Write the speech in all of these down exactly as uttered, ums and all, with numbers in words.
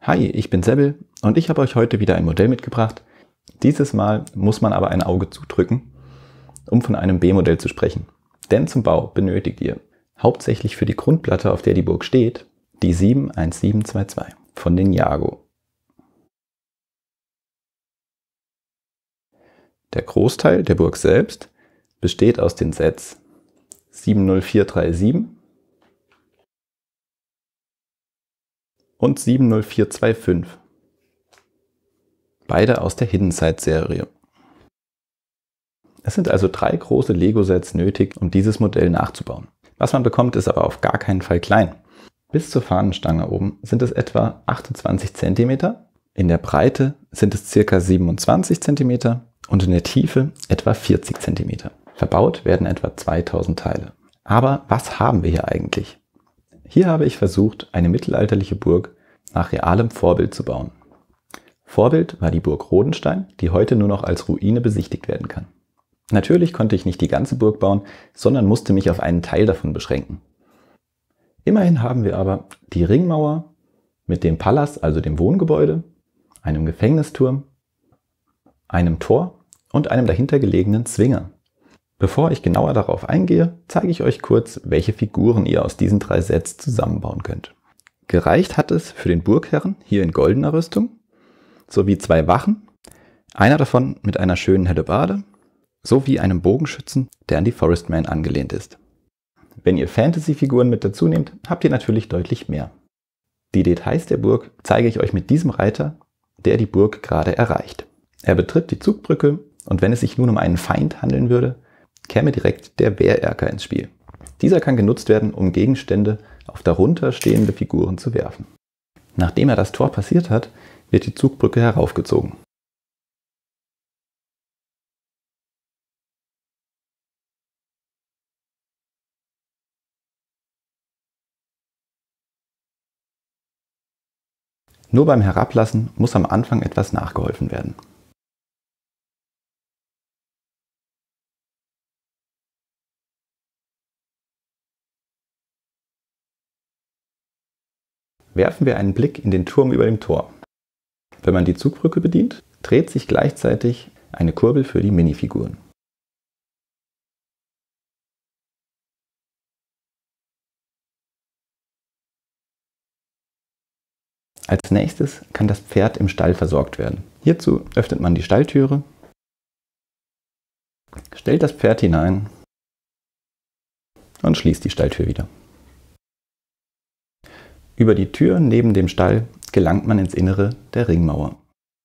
Hi, ich bin Sebel und ich habe euch heute wieder ein Modell mitgebracht. Dieses Mal muss man aber ein Auge zudrücken, um von einem B-Modell zu sprechen. Denn zum Bau benötigt ihr hauptsächlich für die Grundplatte, auf der die Burg steht, die sieben eins sieben zwei zwei von den Jago. Der Großteil der Burg selbst besteht aus den Sets sieben null vier drei sieben und sieben null vier zwei fünf. Beide aus der Hidden Side Serie. Es sind also drei große Lego-Sets nötig, um dieses Modell nachzubauen. Was man bekommt, ist aber auf gar keinen Fall klein. Bis zur Fahnenstange oben sind es etwa achtundzwanzig Zentimeter, in der Breite sind es ca. siebenundzwanzig Zentimeter und in der Tiefe etwa vierzig Zentimeter. Verbaut werden etwa zweitausend Teile. Aber was haben wir hier eigentlich? Hier habe ich versucht, eine mittelalterliche Burg nach realem Vorbild zu bauen. Vorbild war die Burg Rodenstein, die heute nur noch als Ruine besichtigt werden kann. Natürlich konnte ich nicht die ganze Burg bauen, sondern musste mich auf einen Teil davon beschränken. Immerhin haben wir aber die Ringmauer mit dem Palas, also dem Wohngebäude, einem Gefängnisturm, einem Tor und einem dahinter gelegenen Zwinger. Bevor ich genauer darauf eingehe, zeige ich euch kurz, welche Figuren ihr aus diesen drei Sets zusammenbauen könnt. Gereicht hat es für den Burgherren, hier in goldener Rüstung, sowie zwei Wachen, einer davon mit einer schönen Hellebarde, sowie einem Bogenschützen, der an die Forestman angelehnt ist. Wenn ihr Fantasy-Figuren mit dazu nehmt, habt ihr natürlich deutlich mehr. Die Details der Burg zeige ich euch mit diesem Reiter, der die Burg gerade erreicht. Er betritt die Zugbrücke und wenn es sich nun um einen Feind handeln würde, käme direkt der Wehrerker ins Spiel. Dieser kann genutzt werden, um Gegenstände auf darunter stehende Figuren zu werfen. Nachdem er das Tor passiert hat, wird die Zugbrücke heraufgezogen. Nur beim Herablassen muss am Anfang etwas nachgeholfen werden. Werfen wir einen Blick in den Turm über dem Tor. Wenn man die Zugbrücke bedient, dreht sich gleichzeitig eine Kurbel für die Minifiguren. Als nächstes kann das Pferd im Stall versorgt werden. Hierzu öffnet man die Stalltüre, stellt das Pferd hinein und schließt die Stalltür wieder. Über die Tür neben dem Stall gelangt man ins Innere der Ringmauer.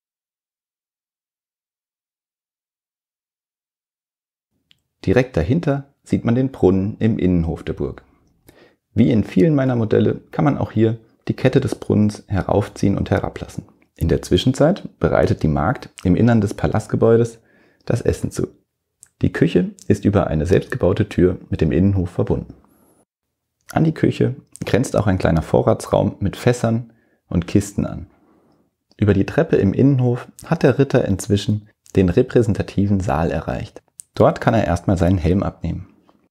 Direkt dahinter sieht man den Brunnen im Innenhof der Burg. Wie in vielen meiner Modelle kann man auch hier die Kette des Brunnens heraufziehen und herablassen. In der Zwischenzeit bereitet die Magd im Innern des Palastgebäudes das Essen zu. Die Küche ist über eine selbstgebaute Tür mit dem Innenhof verbunden. An die Küche grenzt auch ein kleiner Vorratsraum mit Fässern und Kisten an. Über die Treppe im Innenhof hat der Ritter inzwischen den repräsentativen Saal erreicht. Dort kann er erstmal seinen Helm abnehmen.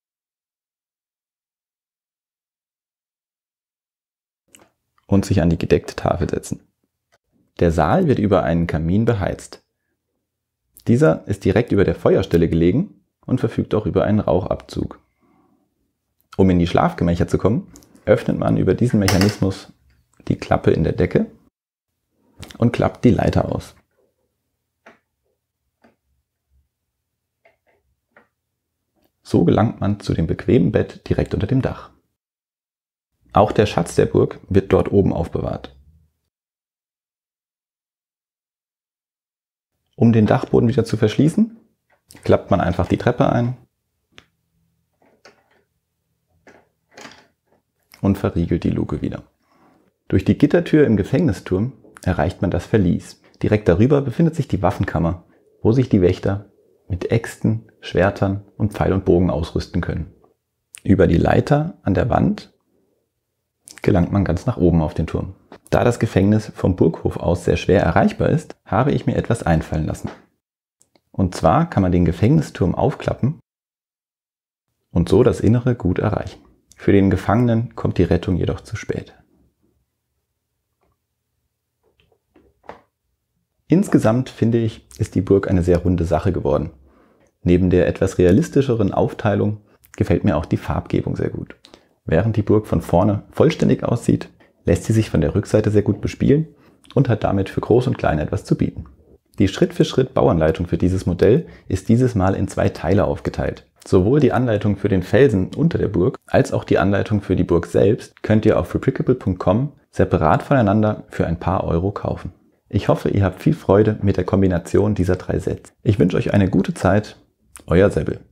Und sich an die gedeckte Tafel setzen. Der Saal wird über einen Kamin beheizt. Dieser ist direkt über der Feuerstelle gelegen und verfügt auch über einen Rauchabzug. Um in die Schlafgemächer zu kommen, öffnet man über diesen Mechanismus die Klappe in der Decke und klappt die Leiter aus. So gelangt man zu dem bequemen Bett direkt unter dem Dach. Auch der Schatz der Burg wird dort oben aufbewahrt. Um den Dachboden wieder zu verschließen, klappt man einfach die Treppe ein und verriegelt die Luke wieder. Durch die Gittertür im Gefängnisturm erreicht man das Verlies. Direkt darüber befindet sich die Waffenkammer, wo sich die Wächter mit Äxten, Schwertern und Pfeil und Bogen ausrüsten können. Über die Leiter an der Wand gelangt man ganz nach oben auf den Turm. Da das Gefängnis vom Burghof aus sehr schwer erreichbar ist, habe ich mir etwas einfallen lassen. Und zwar kann man den Gefängnisturm aufklappen und so das Innere gut erreichen. Für den Gefangenen kommt die Rettung jedoch zu spät. Insgesamt finde ich, ist die Burg eine sehr runde Sache geworden. Neben der etwas realistischeren Aufteilung gefällt mir auch die Farbgebung sehr gut. Während die Burg von vorne vollständig aussieht, lässt sie sich von der Rückseite sehr gut bespielen und hat damit für Groß und Klein etwas zu bieten. Die Schritt-für-Schritt-Bauanleitung für dieses Modell ist dieses Mal in zwei Teile aufgeteilt. Sowohl die Anleitung für den Felsen unter der Burg als auch die Anleitung für die Burg selbst könnt ihr auf Rebrickable punkt com separat voneinander für ein paar Euro kaufen. Ich hoffe, ihr habt viel Freude mit der Kombination dieser drei Sets. Ich wünsche euch eine gute Zeit. Euer Seppel.